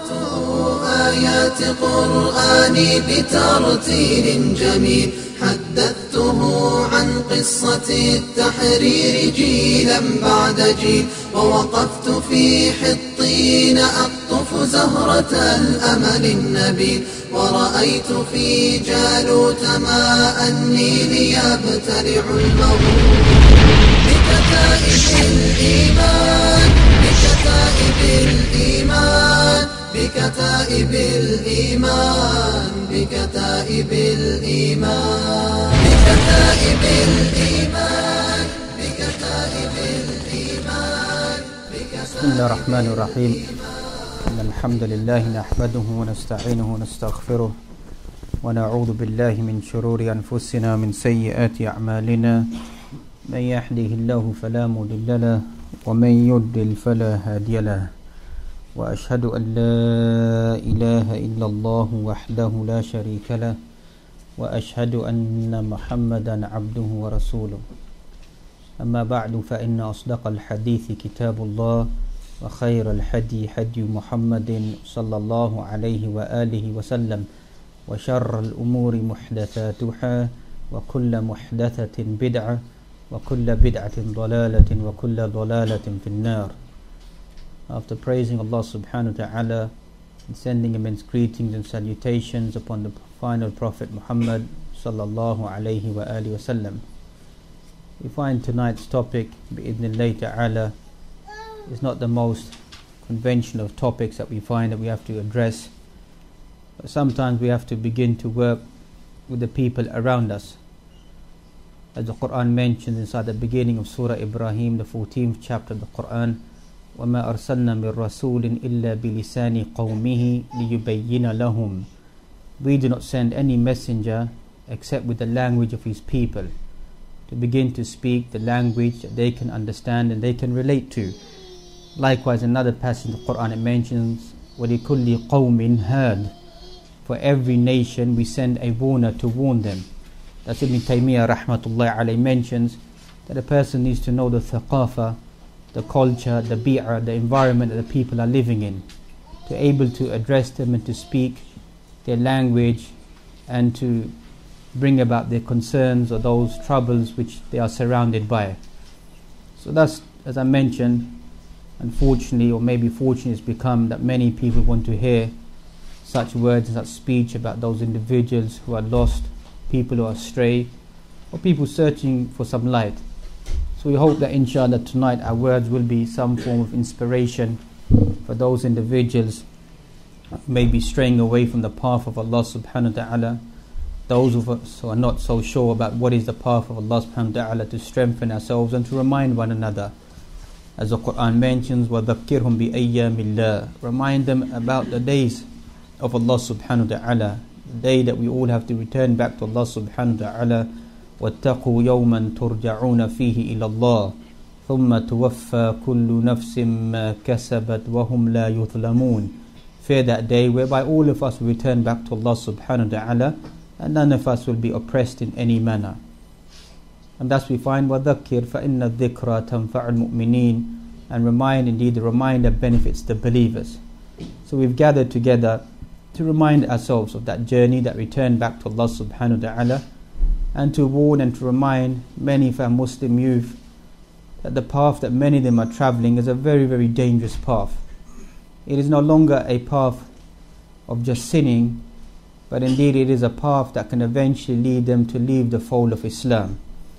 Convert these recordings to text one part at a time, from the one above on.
آيات قرآني بترتيل جميل حدثته عن قصة التحرير جيلا بعد جيل ووقفت في حطين أقطف زهرة الأمل النبيل ورأيت في جالوت ماء النيل يبتلع المغول بكتائب الإيمان بكتائب الإيمان بكتائب الإيمان بكتائب الإيمان بكتائب الإيمان بكتائب الإيمان. بسم الله الرحمن الرحيم. إن الحمد لله نحمده ونستعينه ونستغفره ونعوذ بالله من شرور أنفسنا من سيئات أعمالنا من يهده الله فلا مضل له ومن يضلل فلا هادي له وأشهد أن لا إله إلا الله وحده لا شريك له وأشهد أن محمدا عبده ورسوله. أما بعد فإن أصدق الحديث كتاب الله وخير الهدي هدي محمد صلى الله عليه وآله وسلم وشر الأمور محدثاتها وكل محدثة بدعة وكل بدعة ضلالة وكل ضلالة في النار. After praising Allah subhanahu wa ta'ala and sending immense greetings and salutations upon the final Prophet Muhammad sallallahu alayhi wa alihi wa sallam, we find tonight's topic, bi'idhnillahi ta'ala, is not the most conventional of topics that we find that we have to address, but sometimes we have to begin to work with the people around us. As the Quran mentions inside the beginning of Surah Ibrahim, the 14th chapter of the Quran, وَمَا أَرْسَلْنَا مِن رَسُولٍ إِلَّا بِلِسَانِ قَوْمِهِ لِيُبَيِّنَ لَهُمْ. We do not send any messenger except with the language of his people, to begin to speak the language that they can understand and they can relate to. Likewise, another passage in the Quran, it mentions وَلِكُلِّ قَوْمٍ هَادٍ. For every nation we send a warner to warn them. That's Ibn Taymiyyah rahmatullahi alayhi mentions that a person needs to know the thaqafa, the culture, the bi'ah, the environment that the people are living in, to be able to address them and to speak their language and to bring about their concerns or those troubles which they are surrounded by. So thus, as I mentioned, unfortunately or maybe fortunately, it's become that many people want to hear such words and such speech about those individuals who are lost, people who are astray, or people searching for some light. So we hope that inshallah tonight our words will be some form of inspiration for those individuals who may be straying away from the path of Allah subhanahu wa ta'ala, those of us who are not so sure about what is the path of Allah subhanahu wa ta'ala, to strengthen ourselves and to remind one another. As the Quran mentions, وَذَكِّرْهُمْ بِأَيَّامِ اللَّهِ. Remind them about the days of Allah subhanahu wa ta'ala, the day that we all have to return back to Allah subhanahu wa ta'ala. وَاتَّقُوا يَوْمًا تُرْجَعُونَ فِيهِ إِلَى اللَّهِ ثُمَّ تُوَفَّى كُلُّ نَفْسٍ مَا كَسَبَتْ وَهُمْ لَا يُظْلَمُونَ. Fear that day whereby all of us will return back to Allah subhanahu wa ta'ala and none of us will be oppressed in any manner. And thus we find وَذَكِّرْ فَإِنَّ الذِّكْرَى تَنْفَعُ الْمُؤْمِنِينَ. And remind, indeed the reminder benefits the believers. So we've gathered together to remind ourselves of that journey, that return back to Allah subhanahu wa ta'ala, and to warn and to remind many of our Muslim youth that the path that many of them are travelling is a very, very dangerous path. It is no longer a path of just sinning, but indeed it is a path that can eventually lead them to leave the fold of Islam.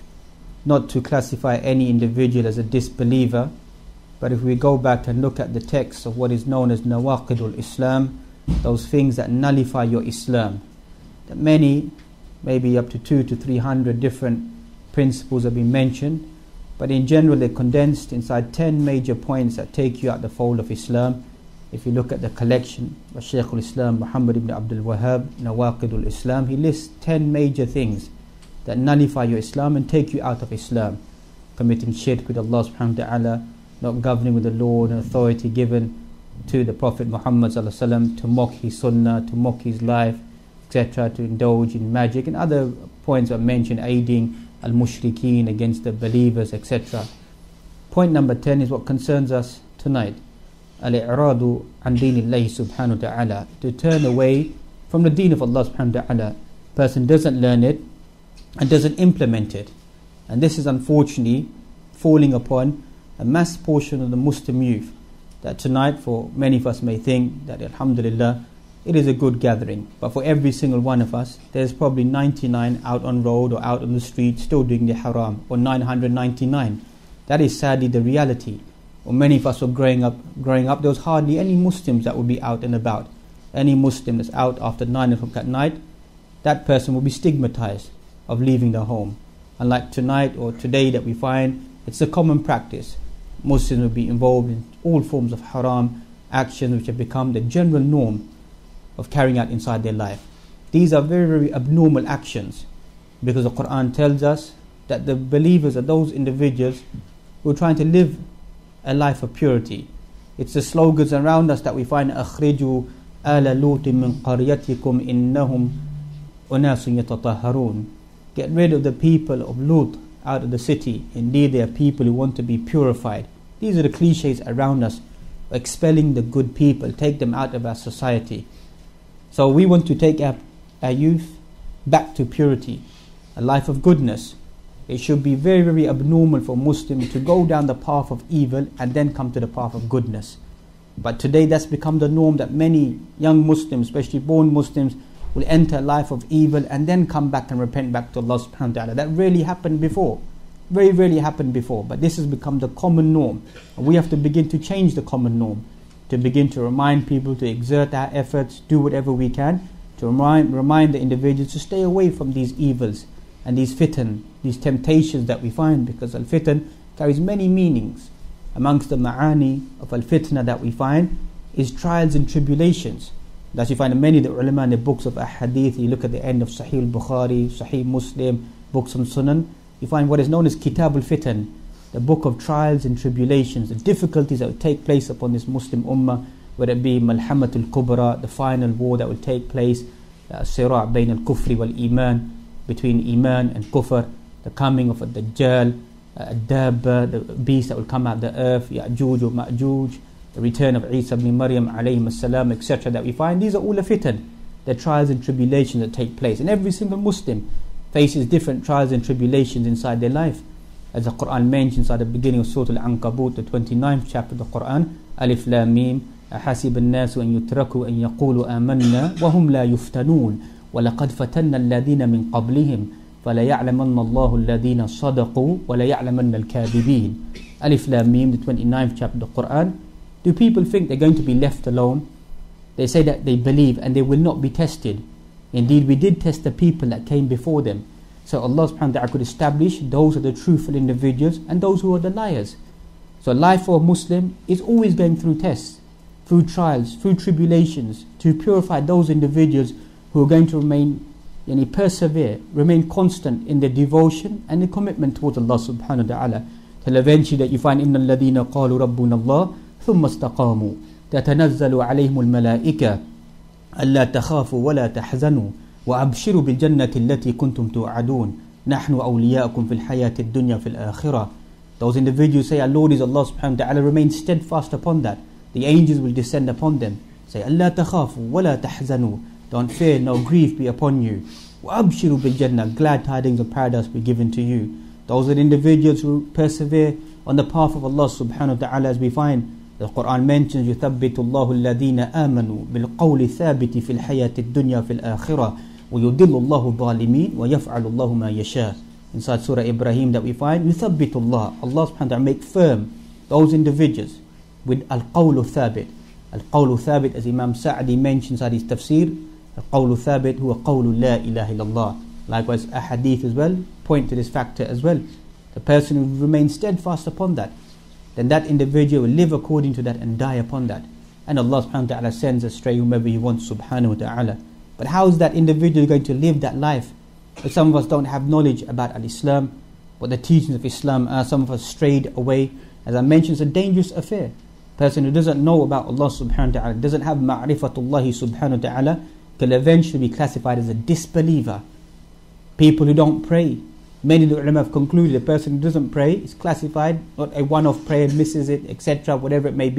Not to classify any individual as a disbeliever, but if we go back and look at the text of what is known as Nawaqidul Islam, those things that nullify your Islam, that many, maybe up to 200 to 300 different principles have been mentioned, but in general they're condensed inside 10 major points that take you out the fold of Islam. If you look at the collection by Shaykh al-Islam Muhammad ibn Abdul Wahhab, Nawaqidul Islam, he lists 10 major things that nullify your Islam and take you out of Islam. Committing shirk with Allah subhanahu wa ta'ala, not governing with the law and authority given to the Prophet Muhammad sallallahu alaihi wasallam, to mock his sunnah, to mock his life, etc., to indulge in magic, and other points are mentioned, aiding al-mushrikeen against the believers, etc. Point number 10 is what concerns us tonight. al-i'radu an dinillahi subhanahu wa ta'ala, to turn away from the deen of Allah subhanahu wa ta'ala. Person doesn't learn it and doesn't implement it. And this is unfortunately falling upon a mass portion of the Muslim youth, that tonight for many of us may think that alhamdulillah it is a good gathering, but for every single one of us there's probably 99 out on road or out on the street still doing the haram, or 999. That is sadly the reality. Or many of us were growing up there was hardly any Muslims that would be out and about. Any Muslim that's out after 9 o'clock at night, that person will be stigmatized of leaving their home. Unlike tonight or today that we find it's a common practice. Muslims will be involved in all forms of haram actions which have become the general norm of carrying out inside their life. These are very, very abnormal actions, because the Quran tells us that the believers are those individuals who are trying to live a life of purity. It's the slogans around us that we find, أخرجوا آل لوط من قريتكم إنهم أناس يتطهرون. Get rid of the people of Lut out of the city. Indeed, they are people who want to be purified. These are the cliches around us, expelling the good people, take them out of our society. So we want to take our youth back to purity, a life of goodness. It should be very, very abnormal for Muslims to go down the path of evil and then come to the path of goodness. But today that's become the norm, that many young Muslims, especially born Muslims, will enter a life of evil and then come back and repent back to Allah subhanahu wa ta'ala. That rarely happened before. Very rarely happened before. But this has become the common norm. And we have to begin to change the common norm, to begin to remind people to exert our efforts, do whatever we can, to remind the individuals to stay away from these evils and these fitan, these temptations that we find, because al-fitan carries many meanings. Amongst the ma'ani of al-fitna that we find is trials and tribulations. That you find in many of the ulama in the books of ahadith. You look at the end of Sahih Bukhari, Sahih Muslim, books on Sunan, you find what is known as Kitab al-Fitan, the book of trials and tribulations, the difficulties that will take place upon this Muslim ummah, whether it be Malhamatul Kubra, the final war that will take place, Sira' bayn al-Kufri wal-Iman, between Iman and Kufr, the coming of the Dajjal, Dabba, the beast that will come out of the earth, Ya'juj or Ma'juj, the return of Isa ibn Maryam alayhi salam, etc. that we find. These are all a fitan, the trials and tribulations that take place. And every single Muslim faces different trials and tribulations inside their life. As the Quran mentions at the beginning of Surah Al-Ankabut, the 29th chapter of the Quran, Alif Lam Mim, أحسب الناس أن يتركوا أن يقولوا آمنا وهم لا يفتنون ولقد فتنا الذين من قبلهم فليعلمن الله الذين صدقوا وليعلمن الكاذبين. Alif Lam Mim, the 29th chapter of the Quran. Do people think they're going to be left alone? They say that they believe and they will not be tested. Indeed, we did test the people that came before them. So Allah subhanahu wa ta'ala could establish those are the truthful individuals and those who are the liars. So life for a Muslim is always going through tests, through trials, through tribulations, to purify those individuals who are going to persevere, remain constant in their devotion and their commitment towards Allah subhanahu wa ta'ala. Till eventually that you find, إِنَّ الَّذِينَ قَالُوا رَبُّنَا اللَّهُ ثُمَّ اسْتَقَامُوا تَتَنَزَّلُ عَلَيْهِمُ الْمَلَائِكَةُ أَلَّا تَخَافُوا وَلَا تَحْزَنُوا وَأَبْشِرُوا بِالْجَنَّةِ الَّتِي كُنْتُمْ تُوعَدُونَ نَحْنُ أَوْلِيَاؤُكُمْ فِي الْحَيَاةِ الدُّنْيَا فِي الْآخِرَةِ. Those individuals say, our Lord is Allah subhanahu wa ta'ala, remain steadfast upon that. The angels will descend upon them. Say, أَلَّا تَخَافُوا وَلَا تَحْزَنُوا. Don't fear, no grief be upon you. وَأَبْشِرُوا بِالْجَنَّةِ. Glad tidings of paradise be given to you. Those are the individuals who persevere on the path of Allah subhanahu wa ta'ala, as we find the Quran mentions, يُثَبِّتُ اللَّهُ الَّذِينَ آمَنُوا بِالْقَوْلِ الثَّابِتِ فِي الْحَيَاةِ الدُّنْيَا فِي الْآخِرَةِ وَيُضِلُّ اللَّهُ الظَّالِمِينَ وَيَفْعَلُ اللَّهُ مَا يَشَاءُ. Inside Surah Ibrahim that we find, يُثَبِّتُ اللَّهُ. Allah subhanahu wa ta'ala make firm those individuals with al-qawlu thabit. Al-qawlu thabit, as Imam Sa'di mentions at his tafsir, al-qawlu thabit huwa qawlu la ilaha illallah. Likewise, a hadith as well point to this factor as well. The person who remains steadfast upon that, then that individual will live according to that and die upon that. And Allah subhanahu wa ta'ala sends astray whomever He wants subhanahu wa ta'ala. But how is that individual going to live that life? But some of us don't have knowledge about al-Islam, what the teachings of Islam are. Some of us strayed away. As I mentioned, it's a dangerous affair. Person who doesn't know about Allah subhanahu wa ta'ala, doesn't have ma'rifatullahi subhanahu wa ta'ala, can eventually be classified as a disbeliever. People who don't pray, many of the ulama have concluded a person who doesn't pray is classified, not a one-off prayer, misses it, etc., whatever it may be,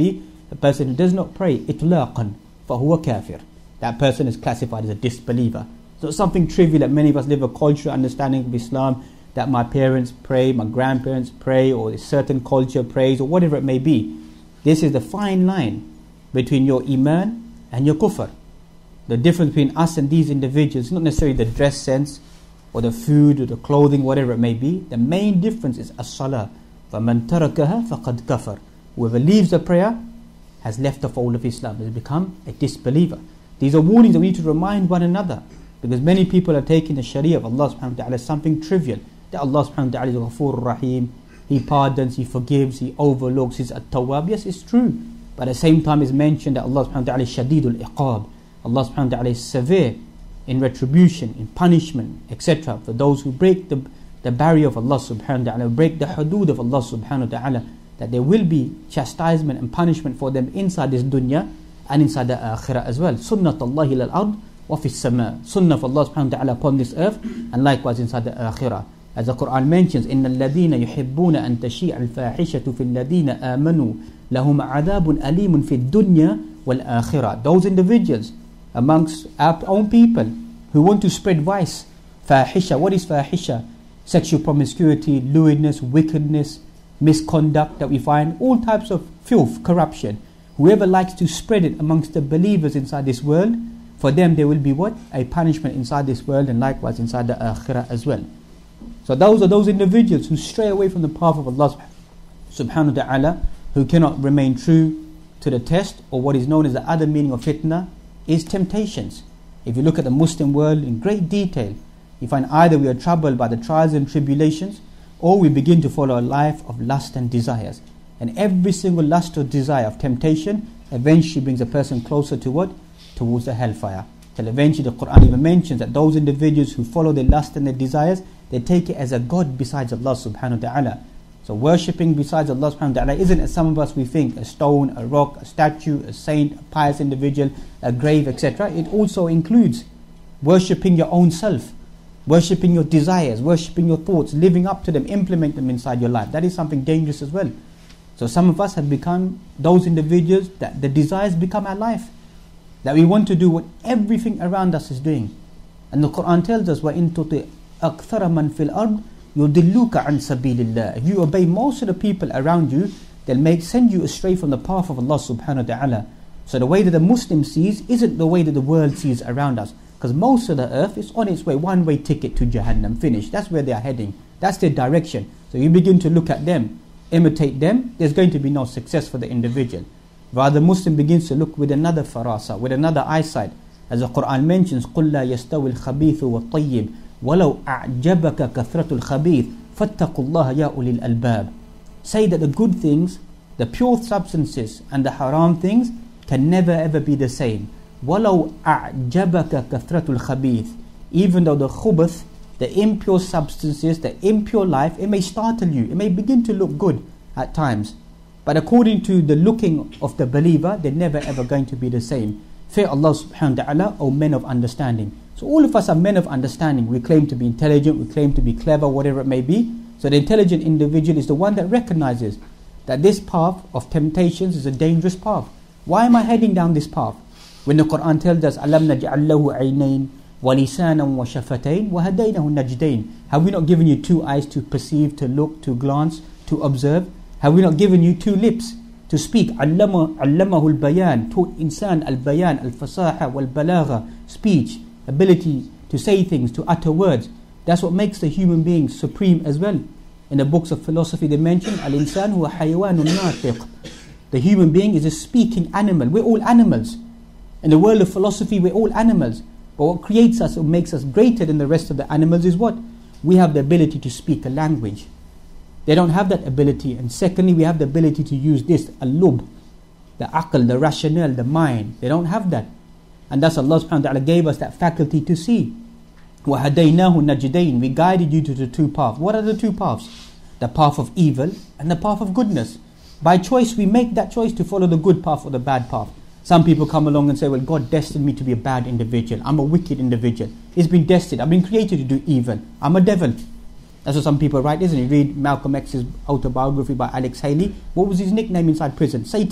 a person who does not pray, itlaqan, fahuwa kafir. That person is classified as a disbeliever. So it's something trivial that many of us live a cultural understanding of Islam, that my parents pray, my grandparents pray, or a certain culture prays, or whatever it may be. This is the fine line between your iman and your kufr. The difference between us and these individuals is not necessarily the dress sense, or the food, or the clothing, whatever it may be. The main difference is as-salah. فَمَنْ تَرَكَهَا فَقَدْ كَفَرْ. Whoever leaves the prayer has left the fold of Islam, has become a disbeliever. These are warnings that we need to remind one another, because many people are taking the Sharia of Allah subhanahu wa ta'ala as something trivial. That Allah subhanahu wa ta'ala is Ghafoor Rahim, He pardons, He forgives, He overlooks, He's At-Tawwab. Yes, it's true. But at the same time it's mentioned that Allah subhanahu wa ta'ala is Shadidul Iqab. Allah subhanahu wa ta'ala is severe in retribution, in punishment, etc. For those who break the barrier of Allah subhanahu wa ta'ala, break the hudud of Allah subhanahu wa ta'ala, that there will be chastisement and punishment for them inside this dunya and inside the akhirah as well. Sunnatullahi lal ard wa fis sama. Sunnah of Allah subhanahu wa ta'ala upon this earth, and likewise inside the akhirah. As the Quran mentions, إِنَّ الَّذِينَ يُحِبُّونَ أَن تَشِيعَ الْفَاحِشَةُ فِي الَّذِينَ آمَنُوا لَهُمْ عَذَابٌ أَلِيمٌ فِي الدُّنْيَا وَالْآخِرَةِ. Those individuals amongst our own people who want to spread vice, fahisha. What is fahisha? Sexual promiscuity, lewdness, wickedness, misconduct that we find, all types of filth, corruption. Whoever likes to spread it amongst the believers inside this world, for them there will be what? A punishment inside this world, and likewise inside the akhirah as well. So those are those individuals who stray away from the path of Allah subhanahu wa ta'ala, who cannot remain true to the test, or what is known as the other meaning of fitna is temptations. If you look at the Muslim world in great detail, you find either we are troubled by the trials and tribulations, or we begin to follow a life of lust and desires. And every single lust or desire of temptation eventually brings a person closer to what? Towards the hellfire. Till eventually the Quran even mentions that those individuals who follow their lust and their desires, they take it as a god besides Allah subhanahu wa ta'ala. So worshipping besides Allah subhanahu wa ta'ala isn't, as some of us we think, a stone, a rock, a statue, a saint, a pious individual, a grave, etc. It also includes worshipping your own self, worshipping your desires, worshipping your thoughts, living up to them, implement them inside your life. That is something dangerous as well. So some of us have become those individuals that the desires become our life, that we want to do what everything around us is doing. And the Quran tells us, وَإِن تُطِعْ أَكْثَرَ مَنْ فِي الْأَرْضِ يُضِلُّكَ عَنْ سَبِيلِ اللَّهِ. If you obey most of the people around you, they'll send you astray from the path of Allah subhanahu wa ta'ala. So the way that the Muslim sees isn't the way that the world sees around us, because most of the earth is on its way, one-way ticket to Jahannam, finished. That's where they are heading. That's their direction. So you begin to look at them, imitate them, there's going to be no success for the individual. Rather, the Muslim begins to look with another farasa, with another eyesight. As the Quran mentions, قُلْ لَا يَسْتَوِي الْخَبِيثُ وَالطَّيِّبُ وَلَوْ أَعْجَبَكَ كَثْرَةُ الْخَبِيثِ فَاتَّقُوا اللَّهَ يَا أُولِي الْأَلْبَابِ. Say that the good things, the pure substances, and the haram things can never ever be the same. وَلَوْ أَعْجَبَكَ كَثْرَةُ الْخَبِيثِ. Even though the khubath, the impure substances, the impure life, it may startle you, it may begin to look good at times, but according to the looking of the believer, they're never ever going to be the same. Fear Allah subhanahu wa ta'ala, O men of understanding. So all of us are men of understanding. We claim to be intelligent, we claim to be clever, whatever it may be. So the intelligent individual is the one that recognizes that this path of temptations is a dangerous path. Why am I heading down this path? When the Quran tells us, أَلَمْ نَجْعَلْ لَهُ عَيْنَيْنِ وَلِسَانًا وَشَفَتَيْنِ وَهَدَيْنَهُ النَّجْدَيْنِ. Have we not given you two eyes to perceive, to look, to glance, to observe? Have we not given you two lips to speak? عَلَّمَهُ الْبَيَانِ. Taught insan al-bayan, al-fasaha wal-balagha. Speech, ability to say things, to utter words. That's what makes the human being supreme as well. In the books of philosophy they mention, al-insan huwa hayawanun natiq. The human being is a speaking animal. We're all animals. In the world of philosophy, we're all animals. But what creates us or makes us greater than the rest of the animals is what? We have the ability to speak a language. They don't have that ability. And secondly, we have the ability to use this, al-lub, the aql, the rationale, the mind. They don't have that. And thus Allah subhanahu wa ta'ala gave us that faculty to see. وَهَدَيْنَاهُ النَّجْدَيْنِ. We guided you to the two paths. What are the two paths? The path of evil and the path of goodness. By choice, we make that choice to follow the good path or the bad path. Some people come along and say, well, God destined me to be a bad individual. I'm a wicked individual. It's been destined. I've been created to do evil. I'm a devil. That's what some people write, isn't it? You read Malcolm X's autobiography by Alex Haley. What was his nickname inside prison? Satan.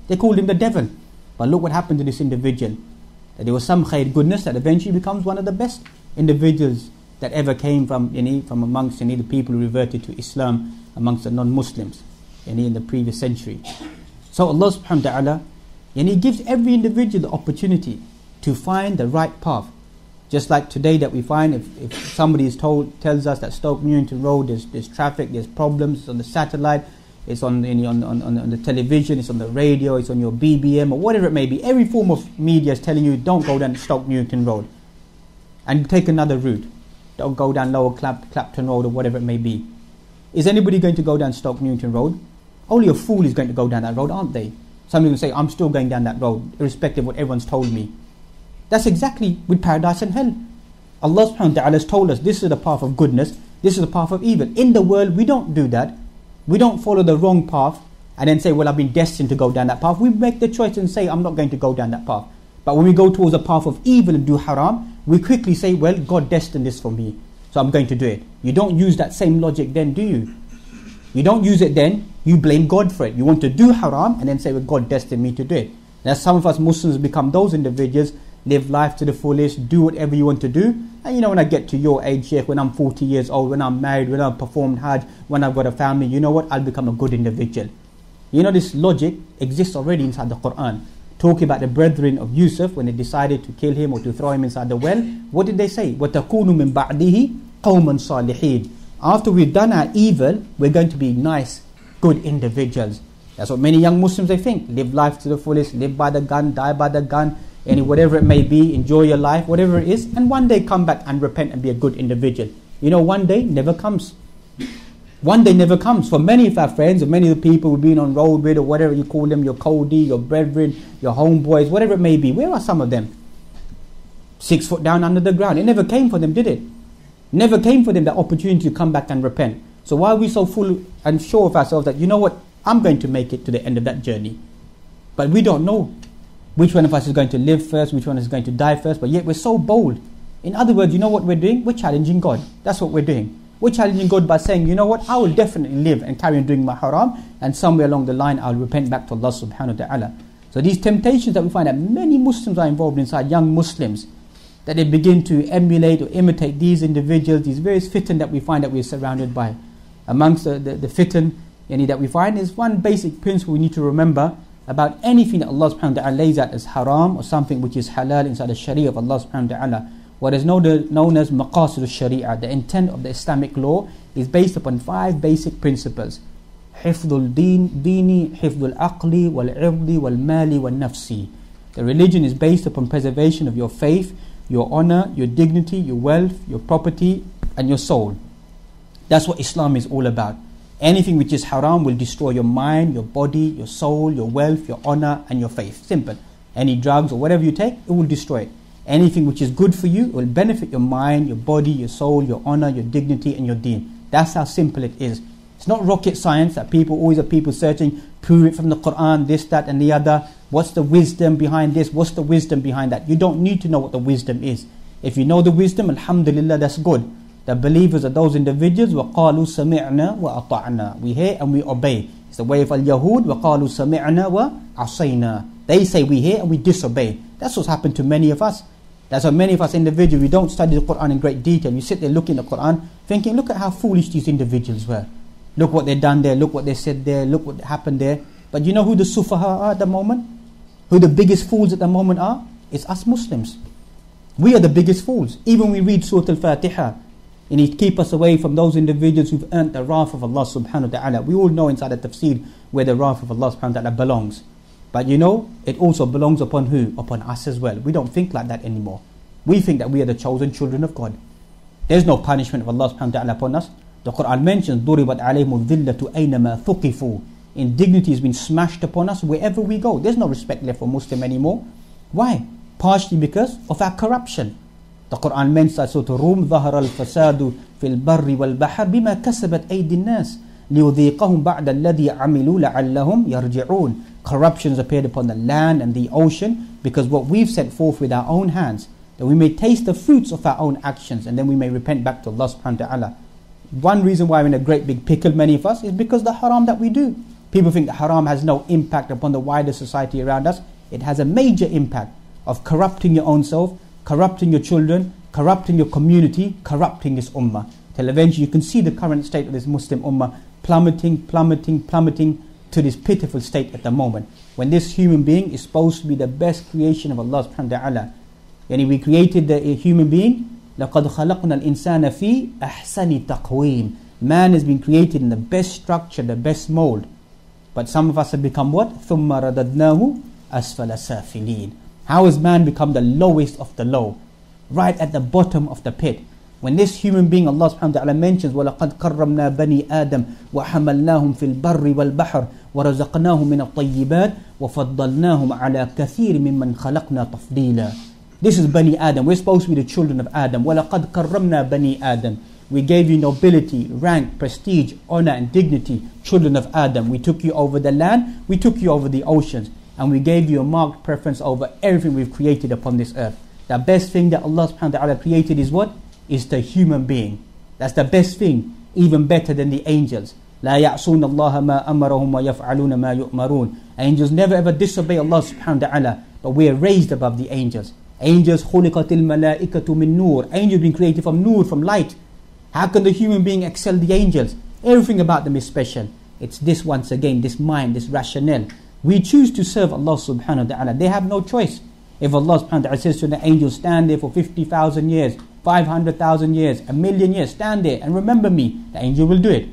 They called him the devil. But look what happened to this individual. That there was some khair, goodness, that eventually becomes one of the best individuals that ever came from amongst the people who reverted to Islam amongst the non-Muslims in the previous century. So Allah subhanahu wa ta'ala, He gives every individual the opportunity to find the right path. Just like today that we find, if somebody tells us that Stoke Newington Road, there's traffic, there's problems, it's on the satellite, it's on the television, it's on the radio, it's on your BBM or whatever it may be. Every form of media is telling you, don't go down Stoke Newington Road and take another route. Don't go down Lower Clapton Road or whatever it may be. Is anybody going to go down Stoke Newington Road? Only a fool is going to go down that road, aren't they? Somebody will say, I'm still going down that road, irrespective of what everyone's told me. That's exactly with paradise and hell. Allah subhanahu wa ta'ala has told us this is the path of goodness, this is the path of evil. In the world, we don't do that. We don't follow the wrong path and then say, well, I've been destined to go down that path. We make the choice and say, I'm not going to go down that path. But when we go towards a path of evil and do haram, we quickly say, well, God destined this for me, so I'm going to do it. You don't use that same logic then, do you? You don't use it then, you blame God for it. You want to do haram and then say, well, God destined me to do it. Now some of us Muslims become those individuals, live life to the fullest, do whatever you want to do. And when I get to your age, Shaykh, when I'm 40 years old, when I'm married, when I've performed Hajj, when I've got a family, you know what? I'll become a good individual. This logic exists already inside the Quran. Talking about the brethren of Yusuf when they decided to kill him or to throw him inside the well. What did they say? وَتَكُونُ مِن بَعْدِهِ قَوْمًا صَالِحِينَ. After we've done our evil, we're going to be nice, good individuals. That's what many young Muslims, they think. Live life to the fullest, live by the gun, die by the gun, whatever it may be, enjoy your life, whatever it is, and one day come back and repent and be a good individual. One day never comes. One day never comes. For many of our friends, or many of the people we've been on road with, or whatever you call them, your Cody, your brethren, your homeboys, whatever it may be, where are some of them? 6 foot down under the ground. It never came for them, did it? Never came for them the opportunity to come back and repent. So why are we so full and sure of ourselves that, I'm going to make it to the end of that journey? But we don't know which one of us is going to live first, which one is going to die first, but yet we're so bold. In other words, you know what we're doing? We're challenging God. That's what we're doing. We're challenging God by saying, I will definitely live and carry on doing my haram, and somewhere along the line I'll repent back to Allah subhanahu wa ta'ala. So these temptations that we find that many Muslims are involved inside, young Muslims, that they begin to emulate or imitate these individuals, these various fitan that we find that we're surrounded by. Amongst the fitan that we find is one basic principle we need to remember about anything that Allah subhanahu wa ta'ala lays out as haram or something which is halal inside the sharia of Allah subhanahu wa ta'ala. What is known as maqasid al-sharia, the intent of the Islamic law, is based upon 5 basic principles. Hifdul dini, hifdul aqli, wal irdi, wal mali, wal nafsi. The religion is based upon preservation of your faith, your honor, your dignity, your wealth, your property, and your soul. That's what Islam is all about. Anything which is haram will destroy your mind, your body, your soul, your wealth, your honor, and your faith. Simple. Any drugs or whatever you take, it will destroy it. Anything which is good for you, it will benefit your mind, your body, your soul, your honor, your dignity, and your deen. That's how simple it is. It's not rocket science that always are people searching, prove it from the Quran, this, that, and the other. What's the wisdom behind this? What's the wisdom behind that? You don't need to know what the wisdom is. If you know the wisdom, alhamdulillah, that's good. The believers are those individuals, وَقَالُوا سَمِعْنَا وَأَطَعْنَا. We hear and we obey. It's the way of al-Yahud, وَقَالُوا سَمِعْنَا وَعَصَيْنَا. They say we hear and we disobey. That's what's happened to many of us. That's why many of us individuals, we don't study the Quran in great detail. You sit there looking at the Quran, thinking, look at how foolish these individuals were. Look what they've done there, look what they said there, look what happened there. But you know who the sufaha are at the moment? Who the biggest fools at the moment are? It's us Muslims. We are the biggest fools. Even we read Surah Al-Fatiha, and it keep us away from those individuals who've earned the wrath of Allah subhanahu wa ta'ala. We all know inside the tafsir where the wrath of Allah subhanahu wa ta'ala belongs. But it also belongs upon who? Upon us as well. We don't think like that anymore. We think that we are the chosen children of God. There's no punishment of Allah subhanahu wa ta'ala upon us. The Quran mentions, ضُرِبَتْ عَلَيْهِمُ الذِّلَّةُ أَيْنَمَا ثُقِفُوا. Indignity has been smashed upon us wherever we go. There's no respect left for Muslim anymore. Why? Partially because of our corruption. The Quran mentions Surah Rum, ظَهَرَ الْفَسَادُ فِي الْبَرِّ وَالْبَحْرِ بِمَا كَسَبَتْ أَيْدِي النَّاسِ لِيُذِيقَهُمْ بَعْدَ الَّذِي عَمِلُوا لَعَلَّهُم يَرْجِعُونَ. Corruptions appeared upon the land and the ocean because what we've set forth with our own hands, that we may taste the fruits of our own actions and then we may repent back to Allah subhanahu wa ta'ala. One reason why we're in a great big pickle, many of us, is because the haram that we do. People think that haram has no impact upon the wider society around us. It has a major impact of corrupting your own self, corrupting your children, corrupting your community, corrupting this ummah. Till eventually you can see the current state of this Muslim ummah plummeting to this pitiful state at the moment. When this human being is supposed to be the best creation of Allah subhanahu wa ta'ala. Yani we created the human being, لَقَدْ خَلَقْنَا الْإِنسَانَ فِي أَحْسَنِ تَقْوِيمٍ. Man has been created in the best structure, the best mold. But some of us have become what? ثُمَّ رَدَدْنَاهُ أَسْفَلَ سَافِلِينَ. How has man become the lowest of the low? Right at the bottom of the pit. When this human being, Allah subhanahu wa ta'ala mentions, وَلَقَدْ كَرَّمْنَا بَنِي آدَمَ وَحَمَلْنَاهُمْ فِي الْبَرِّ وَالْبَحْرِ وَرَزَقْنَاهُمْ مِنَ الطَّيِّبَاتِ وَفَضَّلْنَاهُمْ عَلَى كَثِيرٍ مِمَّنْ خَلَقْنَا تَفْضِيلًا. This is Bani Adam. We're supposed to be the children of Adam. وَلَقَدْ كَرَّمْنَا بَنِي آدَمَ. We gave you nobility, rank, prestige, honor and dignity, children of Adam. We took you over the land, we took you over the oceans, and we gave you a marked preference over everything we've created upon this earth. The best thing that Allah subhanahu wa ta'ala created is what? Is the human being. That's the best thing, even better than the angels. لا يعصون الله ما أمرهم ويفعلون ما يؤمرون. Angels never ever disobey Allah subhanahu wa ta'ala, but we are raised above the angels. Angels خُلِقَتِ الْمَلَائِكَةُ مِن نُور. Angels been created from nur, from light. How can the human being excel the angels? Everything about them is special. It's this once again, this mind, this rationale. We choose to serve Allah subhanahu wa ta'ala. They have no choice. If Allah subhanahu wa ta'ala says to the angels, stand there for 50,000 years, 500,000 years, 1,000,000 years, stand there and remember me, the angel will do it.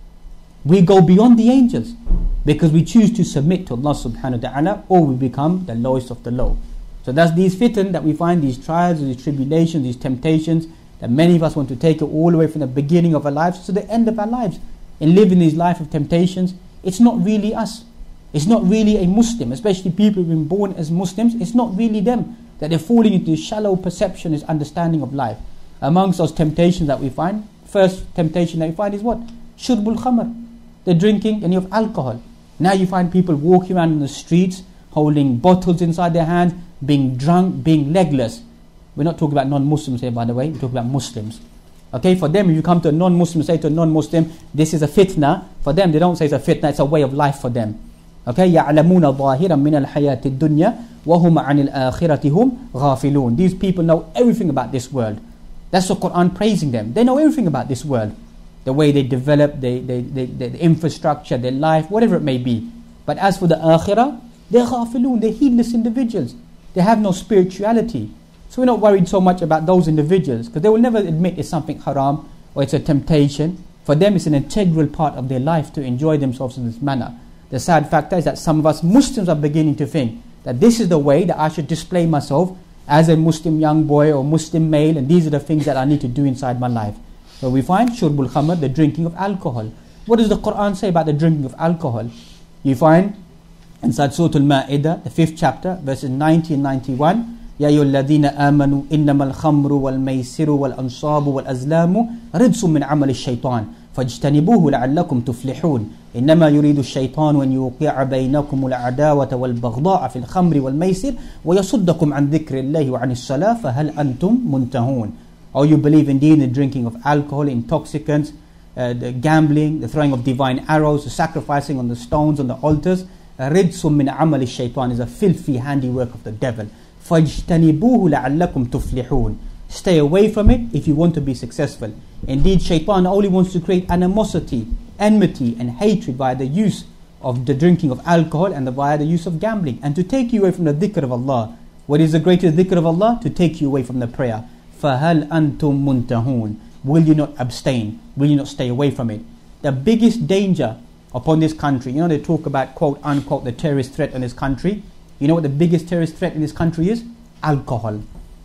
We go beyond the angels because we choose to submit to Allah subhanahu wa ta'ala, or we become the lowest of the low. So that's these fitan that we find, these trials, these tribulations, these temptations, that many of us want to take it all the way from the beginning of our lives to the end of our lives. And living this life of temptations, it's not really us. It's not really a Muslim, especially people who've been born as Muslims. It's not really them, that they're falling into shallow perception, this understanding of life. Amongst those temptations that we find, first temptation that we find is what? Shurbul khamr, the drinking and of alcohol. Now you find people walking around in the streets, holding bottles inside their hands, being drunk, being legless. We're not talking about non-Muslims here, by the way. We're talking about Muslims. Okay, for them, if you come to a non-Muslim, say to a non-Muslim, this is a fitna. For them, they don't say it's a fitna, it's a way of life for them. Okay, يَعْلَمُونَ ظَاهِرًا مِنَ الْحَيَاةِ الدُّنْيَا وَهُمْ عَنِ الْآخِرَةِ هُمْ غَافِلُونَ. These people know everything about this world. That's the Quran praising them. They know everything about this world. The way they develop, the infrastructure, their life, whatever it may be. But as for the akhirah, they're ghafilun, they're heedless individuals. They have no spirituality. So we're not worried so much about those individuals, because they will never admit it's something haram or it's a temptation. For them it's an integral part of their life to enjoy themselves in this manner. The sad fact is that some of us Muslims are beginning to think that this is the way that I should display myself as a Muslim young boy or Muslim male, and these are the things that I need to do inside my life. So we find shurbul khamr, the drinking of alcohol. What does the Quran say about the drinking of alcohol? You find inside Surah Al-Ma'idah, the 5th chapter, verses 90 and 91, يَا أَيُّهَا الَّذِينَ آمَنُوا إِنَّمَا الْخَمْرُ وَالْمَيْسِرُ وَالْأَنصَابُ وَالْأَزْلَامُ رِجْسٌ مِّنْ عَمَلِ الشَّيْطَانِ فَاجْتَنِبُوهُ لَعَلَّكُمْ تُفْلِحُونَ إِنَّمَا يُرِيدُ الشَّيْطَانُ أَنْ يُوقِعَ بَيْنَكُمُ الْعَدَاوَةَ وَالْبَغْضَاءَ فِي الْخَمْرِ وَالْمَيْسِرِ وَيَصُدَّكُمْ عَنْ ذِكْرِ اللَّهِ وَعَنِ الصَّلَاةِ فَهَلْ أَنْتُمْ مُنْتَهُونَ. Or you believe indeed in the drinking of alcohol, intoxicants, the gambling, the throwing of divine arrows, the sacrificing on the stones on the altars. رِجْسٌ مِّنْ عَمَلِ الشَّيْطَانِ is a filthy handiwork of the devil. فَاجْتَنِبُوهُ لَعَلَّكُمْ تُفْلِحُونَ. Stay away from it if you want to be successful. Indeed, shaitan only wants to create animosity, enmity and hatred via the use of the drinking of alcohol and via the use of gambling, and to take you away from the dhikr of Allah. What is the greatest dhikr of Allah? To take you away from the prayer. فَهَلْ أَنْتُمْ مُنْتَهُونَ. Will you not abstain? Will you not stay away from it? The biggest danger upon this country, they talk about quote unquote the terrorist threat on this country. You know what the biggest terrorist threat in this country is? Alcohol.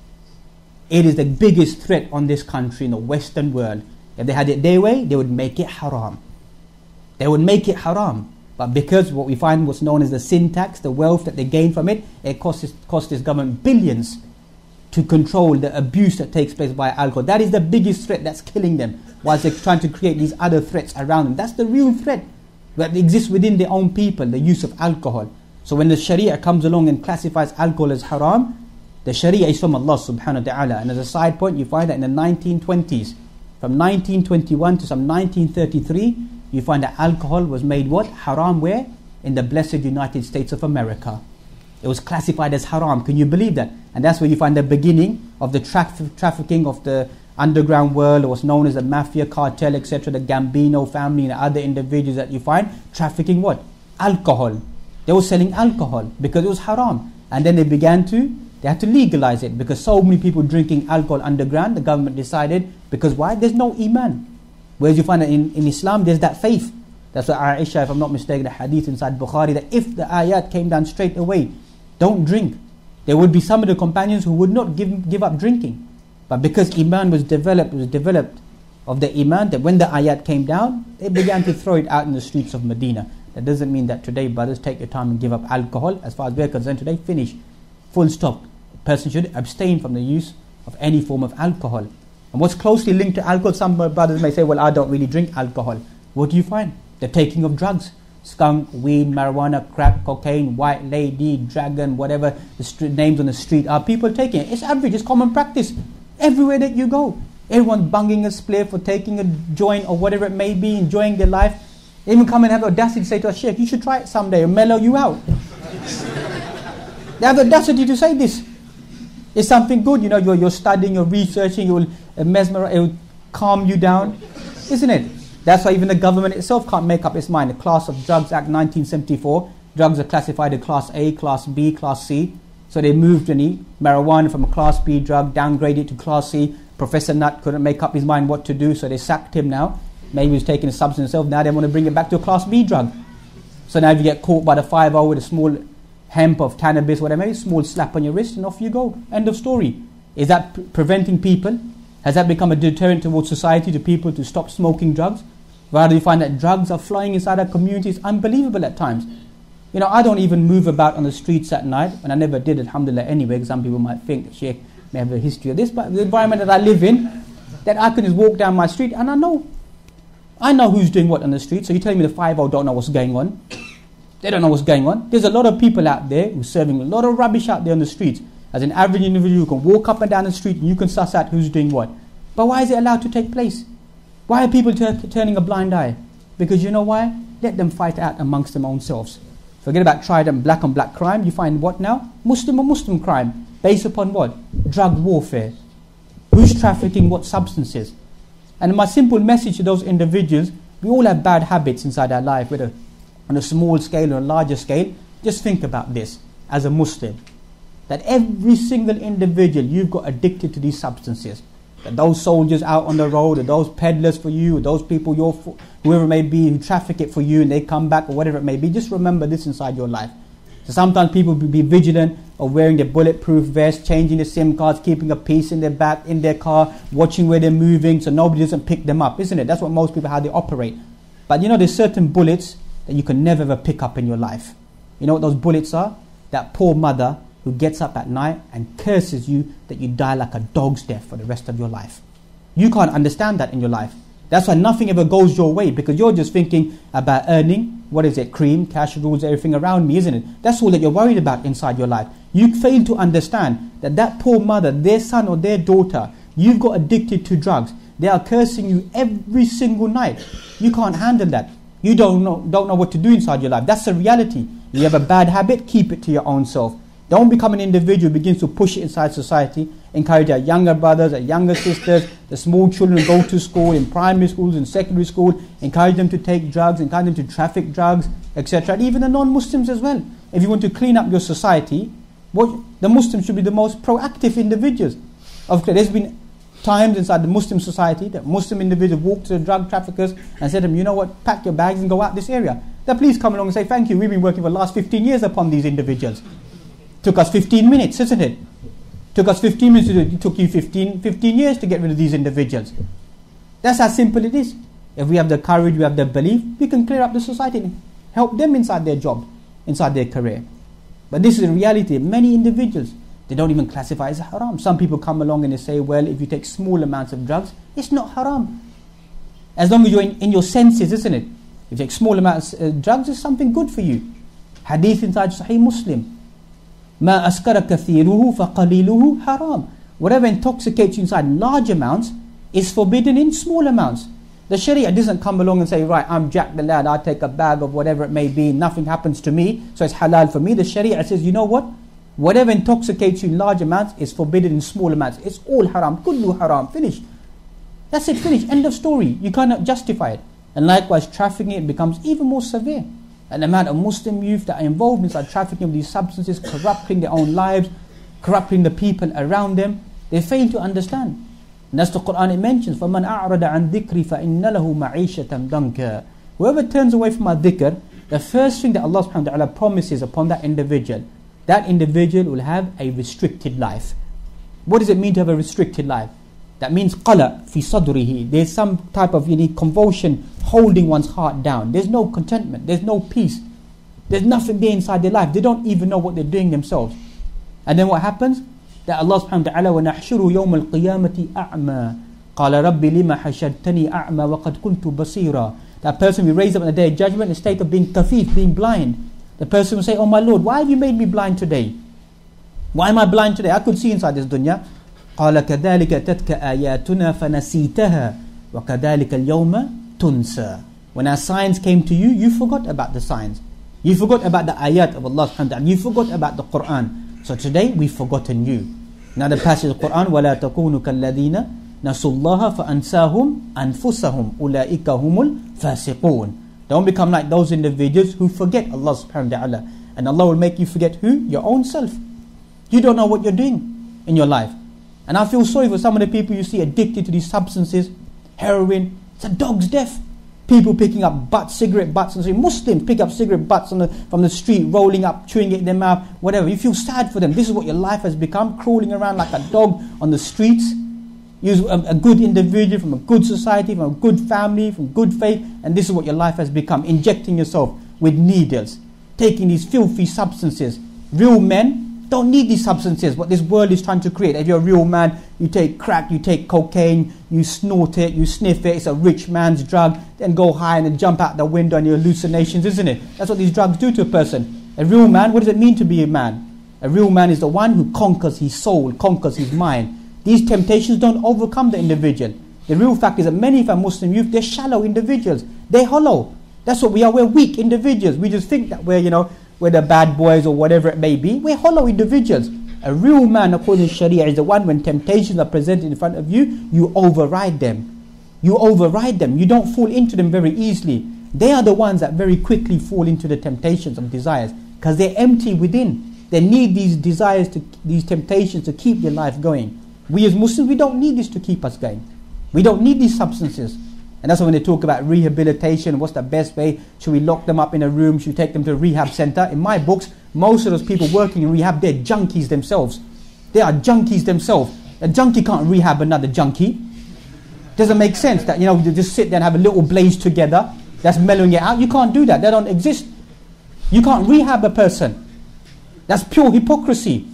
It is the biggest threat on this country in the Western world. If they had it their way, they would make it haram. They would make it haram. But because what we find what's known as the sin tax, the wealth that they gain from it, it costs this government billions to control the abuse that takes place by alcohol. That is the biggest threat that's killing them, whilst they're trying to create these other threats around them. That's the real threat that exists within their own people, the use of alcohol. So when the Sharia comes along and classifies alcohol as haram, the Sharia is from Allah subhanahu wa ta'ala. And as a side point, you find that in the 1920s, from 1921 to some 1933, you find that alcohol was made what? Haram where? In the blessed United States of America. It was classified as haram. Can you believe that? And that's where you find the beginning of the trafficking of the underground world, or what's known as the mafia cartel, etc. The Gambino family and other individuals that you find trafficking what? Alcohol. They were selling alcohol because it was haram. And then they had to legalize it because so many people drinking alcohol underground. The government decided, because why? There's no iman. Whereas you find that in Islam there's that faith. That's why Aisha, if I'm not mistaken, the hadith inside Bukhari, that if the ayat came down straight away, don't drink, there would be some of the companions who would not give up drinking. But because iman was developed of the iman, that when the ayat came down, they began to throw it out in the streets of Medina. That doesn't mean that today, brothers, take your time and give up alcohol. As far as we're concerned today, finish. Full stop. A person should abstain from the use of any form of alcohol. And what's closely linked to alcohol, some brothers may say, well, I don't really drink alcohol. What do you find? The taking of drugs. Skunk, weed, marijuana, crack, cocaine, white lady, dragon, whatever the names on the street are. People taking it. It's average, it's common practice. Everywhere that you go. Everyone's bunging a spliff or taking a joint or whatever it may be, enjoying their life. They even come and have the audacity to say to us, Shaykh, you should try it someday, it'll mellow you out. They have the audacity to say this. It's something good, you're studying, you're researching, you'll mesmerize, it will calm you down, isn't it? That's why even the government itself can't make up its mind. The Class of Drugs Act 1974, drugs are classified in Class A, Class B, Class C. So they moved marijuana from a Class B drug, downgraded it to Class C. Professor Nutt couldn't make up his mind what to do, so they sacked him now. Maybe he was taking a substance himself, now they want to bring it back to a Class B drug. So now if you get caught by the 5-0 with a small hemp of cannabis, whatever, a small slap on your wrist and off you go. End of story. Is that preventing people? Has that become a deterrent towards society, to people to stop smoking drugs? Rather, you find that drugs are flying inside our communities, unbelievable at times. I don't even move about on the streets at night, and I never did, alhamdulillah, anyway. Some people might think that Shaykh may have a history of this, but the environment that I live in, that I can just walk down my street and I know who's doing what on the street. So you're telling me the 5-0 don't know what's going on? They don't know what's going on. There's a lot of people out there who's serving a lot of rubbish out there on the streets. As an average individual, you can walk up and down the street and you can suss out who's doing what. But why is it allowed to take place? Why are people turning a blind eye? Because you know why? Let them fight out amongst them own selves. Forget about tried and black on black crime. You find what now? Muslim on Muslim crime. Based upon what? Drug warfare. Who's trafficking what substances? And my simple message to those individuals, we all have bad habits inside our life, whether on a small scale or a larger scale. Just think about this as a Muslim. That every single individual, you've got addicted to these substances. That those soldiers out on the road, or those peddlers for you, or those people, whoever it may be, who traffic it for you and they come back, or whatever it may be, just remember this inside your life. So sometimes people will be vigilant of wearing their bulletproof vest, changing the SIM cards, keeping a piece in their back, in their car, watching where they're moving so nobody doesn't pick them up, isn't it? That's what most people, how they operate. But there's certain bullets that you can never ever pick up in your life. You know what those bullets are? That poor mother who gets up at night and curses you that you die like a dog's death for the rest of your life. You can't understand that in your life. That's why nothing ever goes your way, because you're just thinking about earning, cream, cash rules everything around me, isn't it? That's all that you're worried about inside your life. You fail to understand that poor mother, their son or their daughter, you've got addicted to drugs. They are cursing you every single night. You can't handle that. You don't know what to do inside your life. That's the reality. You have a bad habit, keep it to your own self. Don't become an individual who begins to push it inside society. Encourage our younger brothers, our younger sisters, the small children who go to school, in primary schools and secondary school. Encourage them to take drugs, encourage them to traffic drugs, etc. And even the non-Muslims as well. If you want to clean up your society, the Muslims should be the most proactive individuals. Of course, there's been times inside the Muslim society that Muslim individuals walk to the drug traffickers and said to them, you know what, pack your bags and go out this area. The police come along and say, thank you, we've been working for the last 15 years upon these individuals. Took us 15 minutes, isn't it? Took us 15 minutes to do it. It took you 15 years to get rid of these individuals. That's how simple it is. If we have the courage, we have the belief, we can clear up the society and help them inside their job, inside their career. But this is the reality. Many individuals, they don't even classify as haram. Some people come along and they say, well, if you take small amounts of drugs, it's not haram. As long as you're in your senses, isn't it? If you take small amounts of drugs, it's something good for you. Hadith inside Sahih Muslim. مَا أَسْكَرَ كَثِيرُهُ فَقَلِيلُهُ حَرَامٌ. Whatever intoxicates you inside large amounts is forbidden in small amounts. The Sharia doesn't come along and say, right, I'm Jack the Lad, I take a bag of whatever it may be, nothing happens to me, so it's halal for me. The Sharia says, you know what? Whatever intoxicates you in large amounts is forbidden in small amounts. It's all haram. Kullu haram. Finished. That's it, finished. End of story. You cannot justify it. And likewise, trafficking, it becomes even more severe. And the amount of Muslim youth that are involved in trafficking of these substances, corrupting their own lives, corrupting the people around them, they fail to understand. And that's the Quran, it mentions, فَمَنْ أَعْرَضَ عَنْ ذِكْرِ فَإِنَّ لَهُ مَعِيشَةً ضَنْكًا. Whoever turns away from our dhikr, the first thing that Allah subhanahu wa ta'ala promises upon that individual will have a restricted life. What does it mean to have a restricted life? That means qala fi sadrihi. There's some type of convulsion holding one's heart down. There's no contentment. There's no peace. There's nothing there inside their life. They don't even know what they're doing themselves. And then what happens? That Allah subhanahu wa ta'ala وَنَحْشُرُ يَوْمَ الْقِيَامَةِ أَعْمَى قَالَ رَبِّ لِمَا حَشَرْتَنِي أَعْمَى وَقَدْ كُنْتُ بَصِيرًا. That person will raise up on the day of judgment in a state of being kafif, being blind. The person will say, oh my Lord, why have you made me blind today? Why am I blind today? I could see inside this dunya. قَالَ كَذَلِكَ تَتْكَ آيَاتُنَا فَنَسِيتَهَا وَكَذَلِكَ الْيَوْمَ تُنْسَى. When our signs came to you, you forgot about the signs. You forgot about the ayat of Allah subhanahu wa ta'ala. You forgot about the Quran. So today, we've forgotten you. Now the passage of the Quran, وَلَا تَكُونُوا كَالَّذِينَ نَسُوا اللَّهَ فَأَنْسَاهُمْ أَنفُسَهُمْ أُولَٰئِكَ هُمُ الْفَاسِقُونَ. Don't become like those individuals who forget Allah subhanahu wa ta'ala. And Allah will make you forget who? Your own self. You don't know what you're doing in your life. And I feel sorry for some of the people you see addicted to these substances, heroin. It's a dog's death. People picking up butts, cigarette butts, and Muslims pick up cigarette butts from the street, rolling up, chewing it in their mouth, whatever. You feel sad for them. This is what your life has become, crawling around like a dog on the streets. You're a good individual from a good society, from a good family, from good faith, and this is what your life has become. Injecting yourself with needles, taking these filthy substances. Real men don't need these substances, what this world is trying to create. If you're a real man, you take crack, you take cocaine, you snort it, you sniff it, it's a rich man's drug, then go high and then jump out the window and your hallucinations, isn't it? That's what these drugs do to a person. A real man, what does it mean to be a man? A real man is the one who conquers his soul, conquers his mind. These temptations don't overcome the individual. The real fact is that many of our Muslim youth, they're shallow individuals. They're hollow. That's what we are. We're weak individuals. We just think that we're the bad boys or whatever it may be. We're hollow individuals. A real man, according to Sharia, is the one when temptations are presented in front of you, you override them. You override them. You don't fall into them very easily. They are the ones that very quickly fall into the temptations of desires because they're empty within. They need these desires, these temptations to keep their life going. We as Muslims, we don't need this to keep us going. We don't need these substances. And that's why when they talk about rehabilitation, what's the best way? Should we lock them up in a room? Should we take them to a rehab center? In my books, most of those people working in rehab, they're junkies themselves. They are junkies themselves. A junkie can't rehab another junkie. Doesn't make sense that, they just sit there and have a little blaze together. That's mellowing it out. You can't do that. They don't exist. You can't rehab a person. That's pure hypocrisy.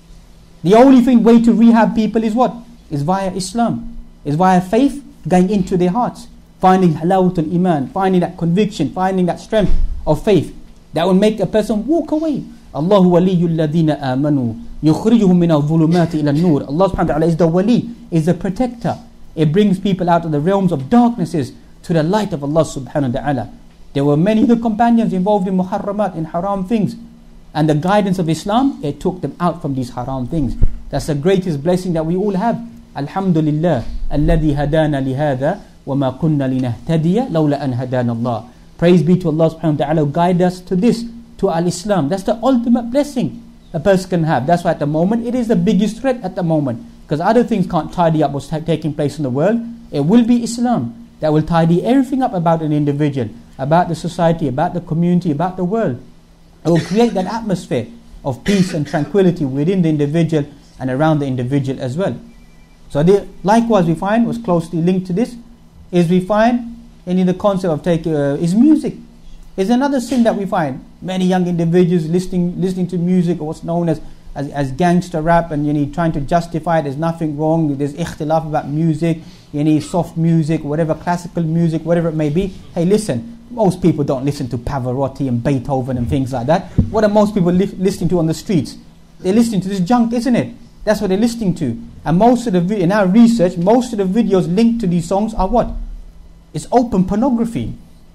The only way to rehab people is what? Is via Islam. Is via faith going into their hearts. Finding halawatul iman. Finding that conviction. Finding that strength of faith. That will make a person walk away. Allahu waliyul ladina amanu. Yukhrijuhum min al-dhulumati ila an-nur. Allah subhanahu wa ta'ala is the wali. Is the protector. It brings people out of the realms of darknesses to the light of Allah subhanahu wa ta'ala. There were many of the companions involved in muharramat, in haram things. And the guidance of Islam, it took them out from these haram things. That's the greatest blessing that we all have. Alhamdulillah, alladhi hadana lihada, wa ma kunna linahtadiya, lawla an hadana Allah. Praise be to Allah subhanahu wa ta'ala who guide us to this, to al-Islam. That's the ultimate blessing a person can have. That's why at the moment, it is the biggest threat at the moment. Because other things can't tidy up what's taking place in the world. It will be Islam that will tidy everything up about an individual, about the society, about the community, about the world. It will create that atmosphere of peace and tranquility within the individual and around the individual as well. So likewise we find, what's closely linked to this, is we find in the concept of is music. Is another sin that we find. Many young individuals listening to music, or what's known as gangster rap, and trying to justify it. There's nothing wrong. There's ikhtilaf about music. Soft music, whatever, classical music, whatever it may be. Hey, listen. Most people don't listen to Pavarotti and Beethoven and things like that. What are most people listening to on the streets? They're listening to this junk, isn't it? That's what they're listening to. And in our research, most of the videos linked to these songs are what? It's open pornography.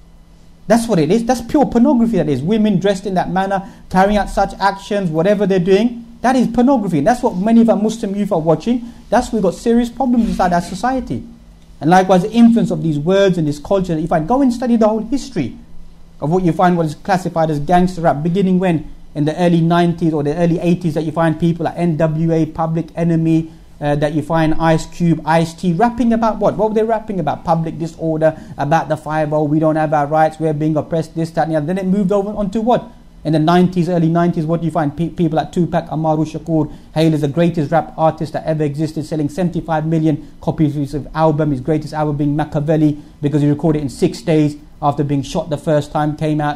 That's what it is. That's pure pornography, that is. Women dressed in that manner, carrying out such actions, whatever they're doing, that is pornography. And that's what many of our Muslim youth are watching. That's why we've got serious problems inside our society. And likewise, the influence of these words and this culture that you find. Go and study the whole history of what you find what is classified as gangster rap, beginning when? In the early 90s or the early 80s, that you find people like NWA, Public Enemy, that you find Ice Cube, Ice-T, rapping about what? What were they rapping about? Public disorder, about the 5-0, we don't have our rights, we're being oppressed, this, that and the other. Then it moved over onto what? In the 90s, early 90s, what do you find? People like Tupac Amaru Shakur, hailed as the greatest rap artist that ever existed, selling 75 million copies of his album, his greatest album being Machiavelli, because he recorded it in 6 days after being shot the first time, came out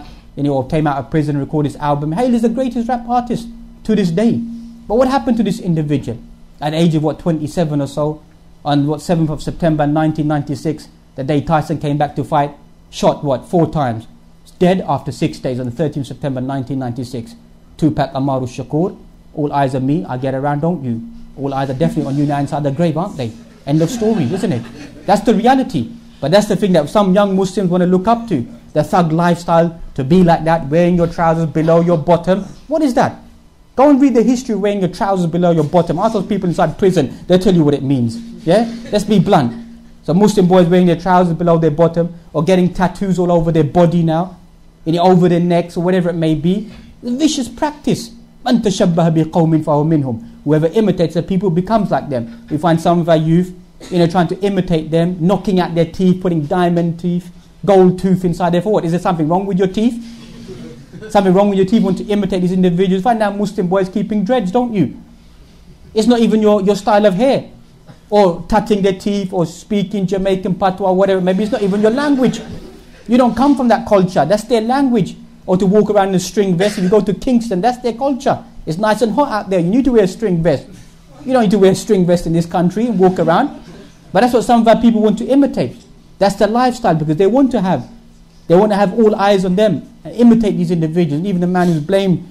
of prison and recorded his album. Hailed as the greatest rap artist to this day. But what happened to this individual? At the age of 27 or so, on 7th of September 1996, the day Tyson came back to fight, shot 4 times. Dead after 6 days on the 13th September 1996. Tupac Amaru Shakur, all eyes on me, I get around, don't you? All eyes are definitely on you now inside the grave, aren't they? End of story, isn't it? That's the reality. But that's the thing that some young Muslims want to look up to. The thug lifestyle, to be like that, wearing your trousers below your bottom. What is that? Go and read the history of wearing your trousers below your bottom. Ask those people inside prison, they'll tell you what it means. Yeah? Let's be blunt. So Muslim boys wearing their trousers below their bottom, or getting tattoos all over their body now, over their necks or whatever it may be. It's a vicious practice. مَنْ تَشَبَّهَ بِقَوْمٍ فَهُوَ مِنْهُمْ. Whoever imitates the people becomes like them. We find some of our youth, trying to imitate them, knocking out their teeth, putting diamond teeth, gold tooth inside there for what? Is there something wrong with your teeth? Something wrong with your teeth, want to imitate these individuals. Find out Muslim boys keeping dreads, don't you? It's not even your style of hair. Or touching their teeth, or speaking Jamaican patois, whatever. Maybe it's not even your language. You don't come from that culture. That's their language. Or to walk around in a string vest. If you go to Kingston, that's their culture. It's nice and hot out there. You need to wear a string vest. You don't need to wear a string vest in this country and walk around. But that's what some of our people want to imitate. That's their lifestyle, because they want to have all eyes on them and imitate these individuals. And even the man who's blamed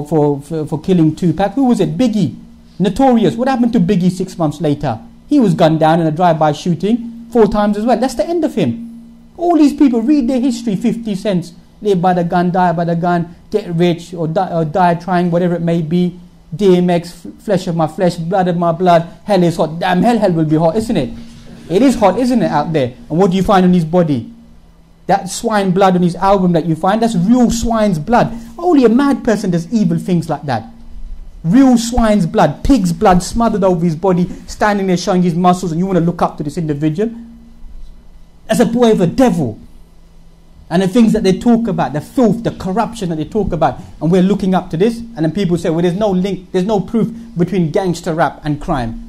for killing Tupac, who was it? Biggie, notorious. What happened to Biggie 6 months later? He was gunned down in a drive-by shooting 4 times as well. That's the end of him. All these people, read their history, 50 cents, live by the gun, die by the gun, get rich, or die trying, whatever it may be. DMX, flesh of my flesh, blood of my blood, hell is hot. Damn, hell will be hot, isn't it? It is hot, isn't it, out there? And what do you find on his body? That swine blood on his album that you find, that's real swine's blood. Only a mad person does evil things like that. Real swine's blood, pig's blood smothered over his body, standing there showing his muscles, and you want to look up to this individual? As a boy of a devil. And the things that they talk about, the filth, the corruption that they talk about, and we're looking up to this, and then people say, well, there's no link, there's no proof between gangster rap and crime.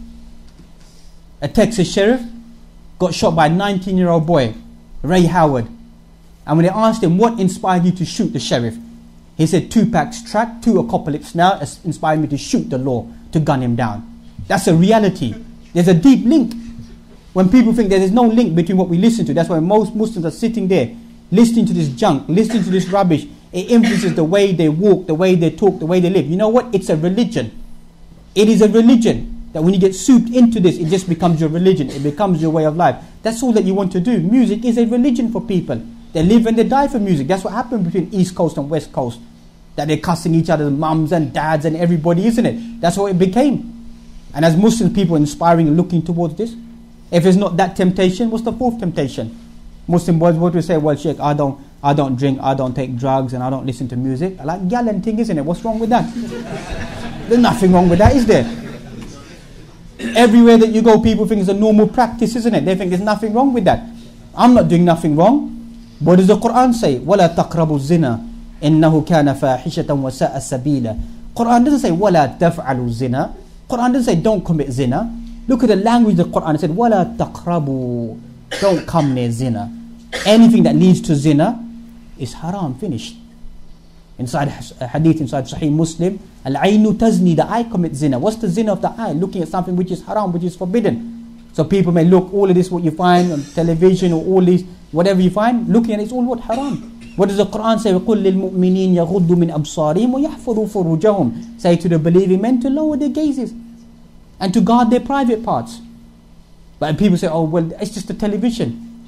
A Texas sheriff got shot by a 19-year-old boy, Ray Howard. And when they asked him, what inspired you to shoot the sheriff? He said, Tupac's track, 2 Apocalypse Now, has inspired me to shoot the law, to gun him down. That's a reality. There's a deep link. When people think there is no link between what we listen to, that's why most Muslims are sitting there, listening to this junk, listening to this rubbish. It influences the way they walk, the way they talk, the way they live. You know what? It's a religion. It is a religion. That when you get souped into this, it just becomes your religion. It becomes your way of life. That's all that you want to do. Music is a religion for people. They live and they die for music. That's what happened between East Coast and West Coast. That they're cussing each other's mums and dads and everybody, isn't it? That's what it became. And as Muslim people inspiring and looking towards this, if it's not that temptation, what's the 4th temptation? Muslim boys would say, well, Shaykh, I don't drink, I don't take drugs, and I don't listen to music. I like gallant thing, isn't it? What's wrong with that? There's nothing wrong with that, is there? Everywhere that you go, people think it's a normal practice, isn't it? They think there's nothing wrong with that. I'm not doing nothing wrong. What does the Quran say? وَلَا تَقْرَبُوا الزِّنَا إِنَّهُ كَانَ فَاحِشَةً وَسَاءَ السَّبِيلَ. Quran doesn't say وَلَا تَفْعَلُوا الزِّنَا. Quran doesn't say don't commit zina. Look at the language of the Quran. It said وَلَا تَقْرَبُوا. Don't come near zina. Anything that leads to zina is haram, finished. Inside a hadith, inside Sahih Muslim, Al-Ainu tazni, the eye commits zina. What's the zina of the eye? Looking at something which is haram, which is forbidden. So people may look, all of this what you find on television, or all these, whatever you find, looking at it's all what? Haram. What does the Quran say? وَقُلْ لِلْمُؤْمِنِينَ يَغُضُّ مِنْ أَبْصَارِهِمْ وَيَحْفَظُوا فُرُوجَهُمْ. Say to the believing men to lower their gazes and to guard their private parts. But people say, oh, well, it's just a television.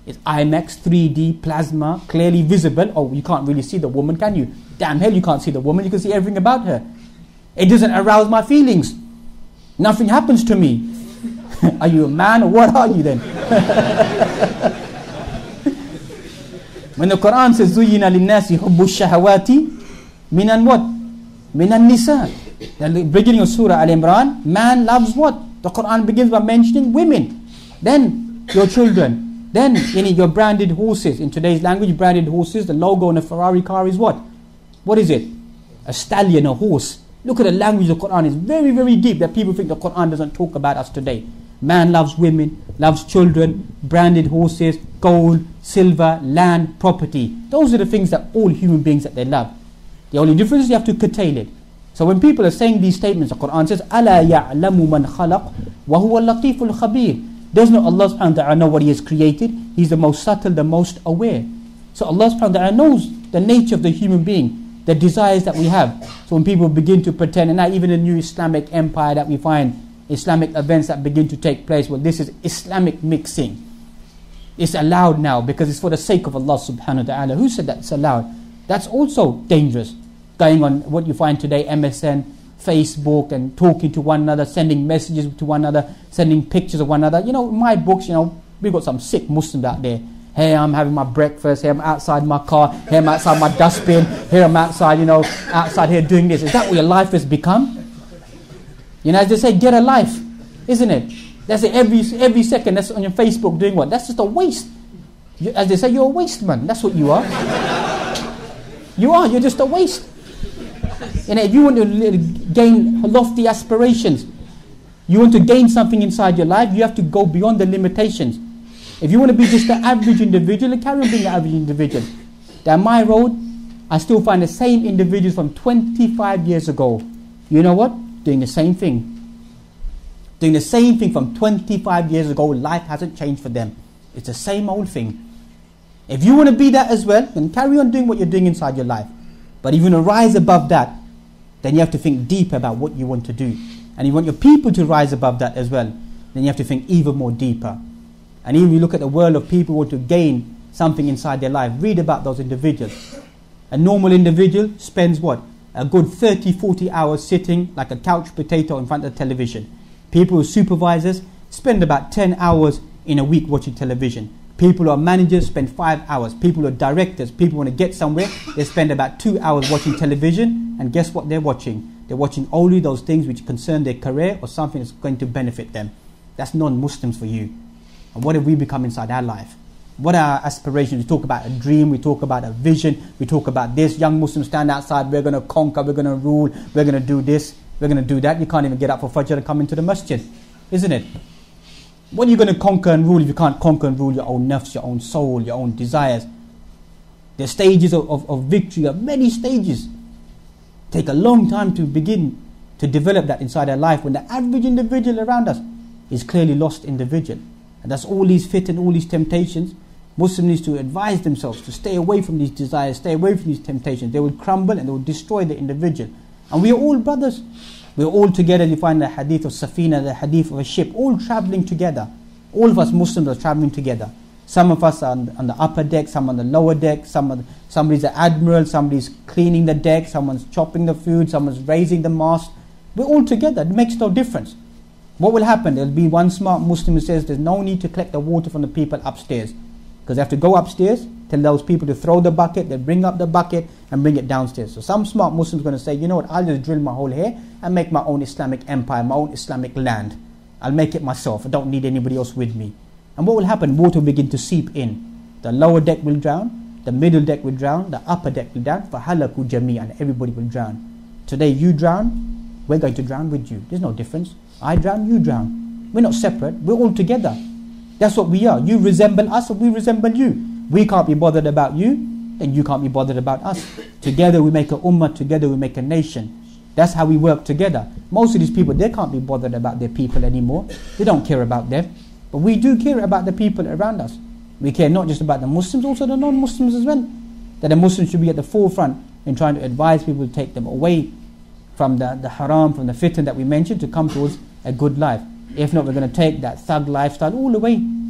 It's IMAX, 3D, plasma, clearly visible. Oh, you can't really see the woman, can you? Damn hell, you can't see the woman. You can see everything about her. It doesn't arouse my feelings. Nothing happens to me. Are you a man or what are you then? When the Quran says, زُيِّنَ لِلنَّاسِ حُبُّ الشَّهَوَاتِ مِنَ what? مِنَ النِّسَاءِ. The beginning of Surah Al-Imran, man loves what? The Quran begins by mentioning women. Then your children. Then your branded horses. In today's language, branded horses, the logo on a Ferrari car is what? What is it? A stallion, a horse. Look at the language of the Quran. It's very, very deep that people think the Quran doesn't talk about us today. Man loves women, loves children, branded horses, gold, silver, land, property. Those are the things that all human beings that they love. The only difference is you have to curtail it. So when people are saying these statements, the Quran says, أَلَا يَعْلَمُ مَنْ خَلَقْ وَهُوَ اللَّطِيفُ الْخَبِيرُ. Does not Allah subhanahu wa ta'ala know what He has created? He's the most subtle, the most aware. So Allah subhanahu wa ta'ala knows the nature of the human being, the desires that we have. So when people begin to pretend, and now even the new Islamic empire that we find, Islamic events that begin to take place, well, this is Islamic mixing. It's allowed now because it's for the sake of Allah subhanahu wa ta'ala. Who said that it's allowed? That's also dangerous. Going on what you find today, MSN, Facebook, and talking to one another, sending messages to one another, sending pictures of one another. My books, we've got some sick Muslims out there. Here I'm having my breakfast, here I'm outside my car, here I'm outside my dustbin, here I'm outside, outside here doing this. Is that what your life has become? As they say, get a life, isn't it? That's it, every second that's on your Facebook doing what? That's just a waste. As they say, you're a waste man. That's what you are. You're just a waste. If you want to gain lofty aspirations, you want to gain something inside your life, you have to go beyond the limitations. If you want to be just an average individual, then carry on being an average individual. Down my road, I still find the same individuals from 25 years ago. You know what? Doing the same thing. Doing the same thing from 25 years ago. Life hasn't changed for them. It's the same old thing. If you want to be that as well, then carry on doing what you're doing inside your life. But if you want to rise above that, then you have to think deeper about what you want to do. And you want your people to rise above that as well, then you have to think even more deeper. And even if you look at the world of people who want to gain something inside their life, read about those individuals. A normal individual spends what? A good 30, 40 hours sitting like a couch potato in front of the television. People who are supervisors spend about 10 hours in a week watching television. People who are managers spend 5 hours. People who are directors, people who want to get somewhere, they spend about 2 hours watching television. And guess what they're watching? They're watching only those things which concern their career or something that's going to benefit them. That's non-Muslims for you. And what have we become inside our life? What are our aspirations? We talk about a dream, we talk about a vision, we talk about this. Young Muslims stand outside, we're going to conquer, we're going to rule, we're going to do this, we're going to do that. You can't even get up for Fajr and come into the masjid, isn't it? What are you going to conquer and rule if you can't conquer and rule your own nafs, your own soul, your own desires? The stages of victory are many stages. Take a long time to begin to develop that inside our life when the average individual around us is clearly lost individual. And that's all these fitan, all these temptations. Muslims need to advise themselves to stay away from these desires, stay away from these temptations. They will crumble and they will destroy the individual. And we are all brothers. We are all together. You find the hadith of Safina, the hadith of a ship, all traveling together. All of us Muslims are traveling together. Some of us are on the upper deck, some on the lower deck, somebody's an admiral, somebody's cleaning the deck, someone's chopping the food, someone's raising the mast. We're all together. It makes no difference. What will happen? There'll be one smart Muslim who says there's no need to collect the water from the people upstairs, because they have to go upstairs, tell those people to throw the bucket, they bring up the bucket and bring it downstairs. So some smart Muslim's going to say, you know what, I'll just drill my hole here and make my own Islamic empire, my own Islamic land. I'll make it myself. I don't need anybody else with me. And what will happen? Water will begin to seep in. The lower deck will drown, the middle deck will drown, the upper deck will drown. فَحَلَكُوا جَمِيعًا, everybody will drown. Today you drown, we're going to drown with you. There's no difference. I drown, you drown. We're not separate, we're all together. That's what we are. You resemble us or we resemble you. We can't be bothered about you, and you can't be bothered about us. Together we make a ummah, together we make a nation. That's how we work together. Most of these people, they can't be bothered about their people anymore. They don't care about them. But we do care about the people around us. We care not just about the Muslims, also the non-Muslims as well. That the Muslims should be at the forefront in trying to advise people to take them away from the haram, from the fitan that we mentioned, to come towards a good life. If not, we're going to take that thug lifestyle all the way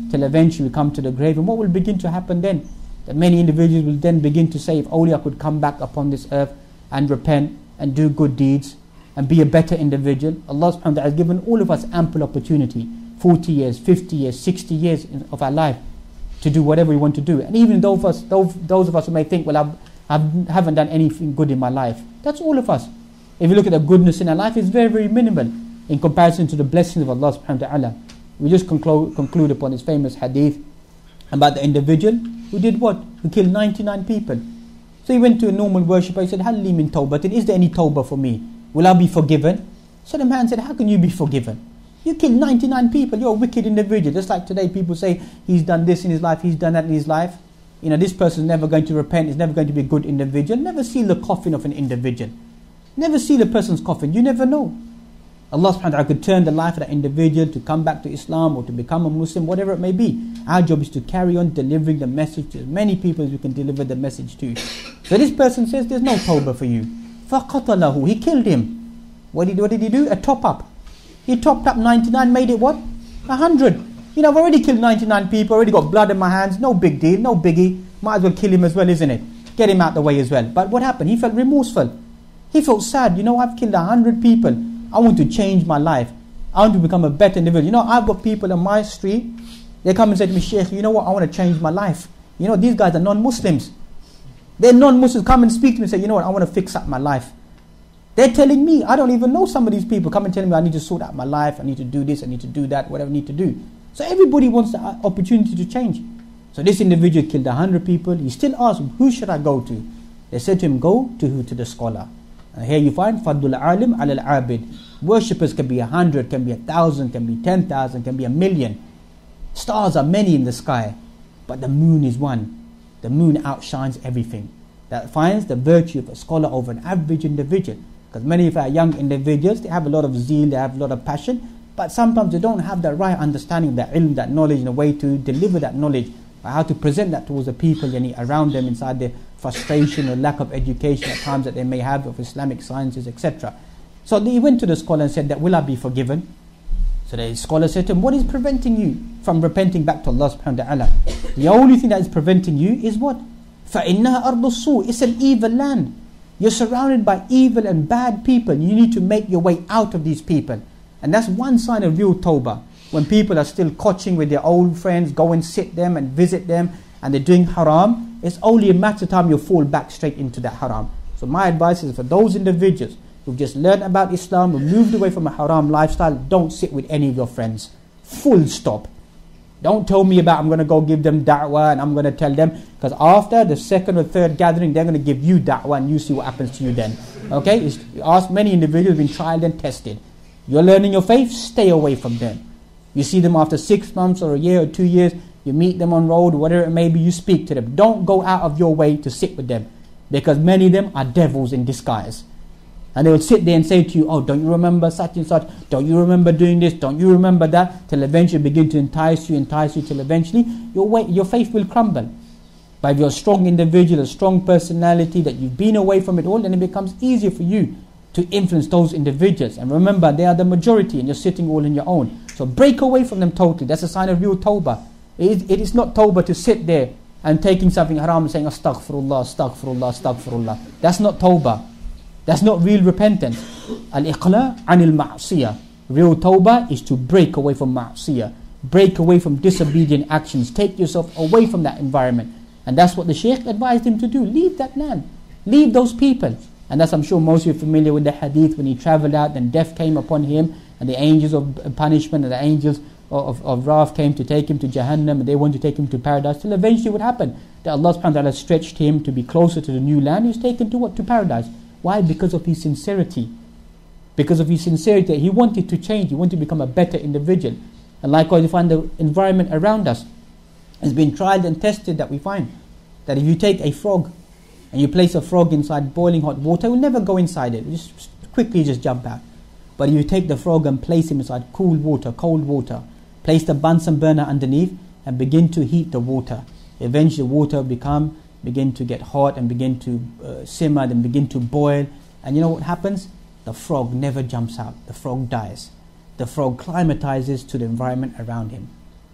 till eventually we come to the grave. And what will begin to happen then? That many individuals will then begin to say, if only I could come back upon this earth and repent and do good deeds and be a better individual. Allah subhanahu wa ta'ala has given all of us ample opportunity, 40 years, 50 years, 60 years of our life to do whatever we want to do. And even those of us who may think, well, I haven't done anything good in my life, that's all of us. If you look at the goodness in our life, it's very, very minimal in comparison to the blessings of Allah subhanahu wa ta'ala. We just conclude upon this famous hadith about the individual who did what? Who killed 99 people. So he went to a normal worshipper, he said, Hal li min tawbatin, is there any tawbah for me? Will I be forgiven? So the man said, how can you be forgiven? You killed 99 people, you're a wicked individual. Just like today people say, he's done this in his life, he's done that in his life. You know, this person's never going to repent, he's never going to be a good individual. Never seal the coffin of an individual. Never seal a person's coffin, you never know. Allah subhanahu wa ta'ala could turn the life of that individual to come back to Islam or to become a Muslim, whatever it may be. Our job is to carry on delivering the message to as many people as we can deliver the message to. So this person says, there's no tawbah for you. فَقَتَلَهُ, he killed him. What did he do? A top up. He topped up 99, made it what? 100. You know, I've already killed 99 people, already got blood in my hands, no big deal, no biggie. Might as well kill him as well, isn't it? Get him out the way as well. But what happened? He felt remorseful. He felt sad. You know, I've killed 100 people. I want to change my life. I want to become a better individual. You know, I've got people on my street, they come and say to me, Shaykh, you know what, I want to change my life. You know, these guys are non-Muslims. They're non-Muslims, come and speak to me and say, you know what, I want to fix up my life. They're telling me, I don't even know some of these people, come and tell me I need to sort out my life, I need to do this, I need to do that, whatever I need to do. So everybody wants the opportunity to change. So this individual killed 100 people. He still asked, who should I go to? They said to him, go to who? To the scholar. And here you find Fadlul Alim al Abid. Worshippers can be 100, can be 1,000, can be 10,000, can be 1,000,000. Stars are many in the sky, but the moon is one. The moon outshines everything. That finds the virtue of a scholar over an average individual. Because many of our young individuals, they have a lot of zeal, they have a lot of passion, but sometimes they don't have the right understanding of that ilm, that knowledge, in a way to deliver that knowledge, or how to present that towards the people around them inside their frustration or lack of education at times that they may have of Islamic sciences, etc. So he went to the scholar and said that, will I be forgiven? So the scholar said to him, what is preventing you from repenting back to Allah subhanahu wa ta'ala? The only thing that is preventing you is what? فَإِنَّهَا أَرْضُ السُّوءِ, it's an evil land. You're surrounded by evil and bad people. You need to make your way out of these people. And that's one sign of real tawbah. When people are still coaching with their old friends, go and sit them and visit them, and they're doing haram, it's only a matter of time you'll fall back straight into that haram. So my advice is for those individuals who've just learned about Islam, who moved away from a haram lifestyle, don't sit with any of your friends. Full stop. Don't tell me about I'm going to go give them da'wah and I'm going to tell them, because after the second or third gathering they're going to give you da'wah and you see what happens to you then. Okay? Ask many individuals who've been tried and tested. You're learning your faith, stay away from them. You see them after 6 months or a year or 2 years, you meet them on road, whatever it may be, you speak to them. Don't go out of your way to sit with them, because many of them are devils in disguise. And they will sit there and say to you, oh, don't you remember such and such? Don't you remember doing this? Don't you remember that? Till eventually begin to entice you, till eventually your faith will crumble. But if you're a strong individual, a strong personality, that you've been away from it all, then it becomes easier for you to influence those individuals. And remember, they are the majority and you're sitting all on your own. So break away from them totally. That's a sign of real tawbah. It is not tawbah to sit there and taking something haram and saying, astaghfirullah, astaghfirullah, astaghfirullah. That's not tawbah. That's not real repentance. Al-iqla' anil ma'siyah. Real tawbah is to break away from ma'siyah. Break away from disobedient actions. Take yourself away from that environment. And that's what the Shaykh advised him to do. Leave that land. Leave those people. And that's, I'm sure most of you are familiar with the hadith, when he travelled out, then death came upon him, and the angels of punishment and the angels of wrath came to take him to Jahannam, and they wanted to take him to paradise. Till eventually what happened? That Allah subhanahu wa ta'ala stretched him to be closer to the new land. He was taken to what? To paradise. Why? Because of his sincerity. Because of his sincerity, he wanted to change. He wanted to become a better individual. And likewise, you find the environment around us has been tried and tested, that we find that if you take a frog and you place a frog inside boiling hot water, it will never go inside it. It will just quickly jump out. But if you take the frog and place him inside cold water, place the Bunsen burner underneath and begin to heat the water, eventually the water begin to get hot and begin to simmer, then begin to boil. And you know what happens? The frog never jumps out. The frog dies. The frog climatizes to the environment around him.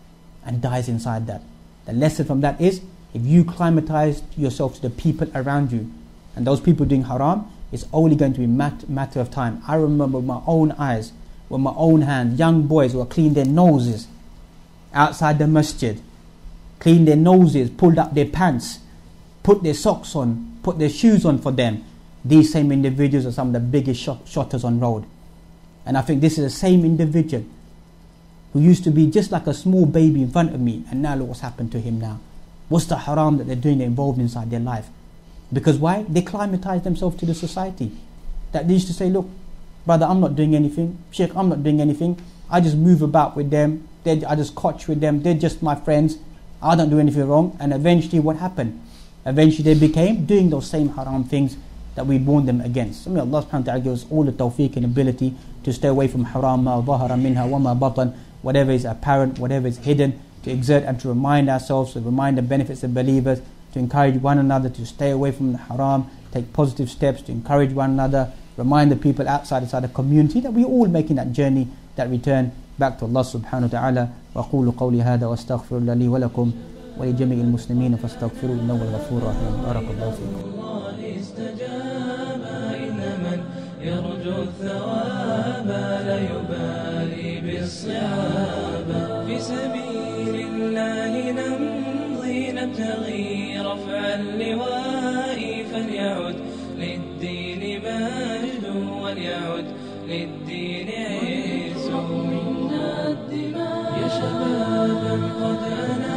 and dies inside that. The lesson from that is, if you climatize yourself to the people around you, and those people doing haram, it's only going to be matter of time. I remember with my own eyes, with my own hands, young boys who were cleaning their noses outside the masjid, cleaned their noses, pulled up their pants, put their socks on, put their shoes on for them. These same individuals are some of the biggest shotters on road. And I think this is the same individual who used to be just like a small baby in front of me, and now look what's happened to him now. What's the haram that they're doing, they're involved inside their life? Because why? They climatize themselves to the society. That they used to say, look, brother, I'm not doing anything. Shaykh, I'm not doing anything. I just move about with them. I just coach with them. They're just my friends. I don't do anything wrong. And eventually what happened? Eventually they became doing those same haram things that we warned them against. So may Allah subhanahu wa ta'ala give us all the tawfiq and ability to stay away from haram, ma dhahara minha wa ma batan, whatever is apparent, whatever is hidden, to exert and to remind ourselves, to remind the benefits of believers, to encourage one another to stay away from the haram, take positive steps to encourage one another, remind the people outside the community that we're all making that journey, that return back to Allah subhanahu wa ta'ala. وَأَقُولُ قَوْلِي هَذَا وَأَسْتَغْفِرُ لِي وَلَكُمْ وَلِجَمِيعِ الْمُسْلِمِينَ فَاسْتَغْفِرُوا إِنَّهُ هُوَ الْغَفُورُ الرَّحِيمُ. بارك الله فيكم. يرجو الثواب لا يبالي بالصعاب في سبيل الله نمضي نبتغي رفع اللواء فليعد للدين مجد وليعد للدين عز منا الدماء يا شبابا قد أنا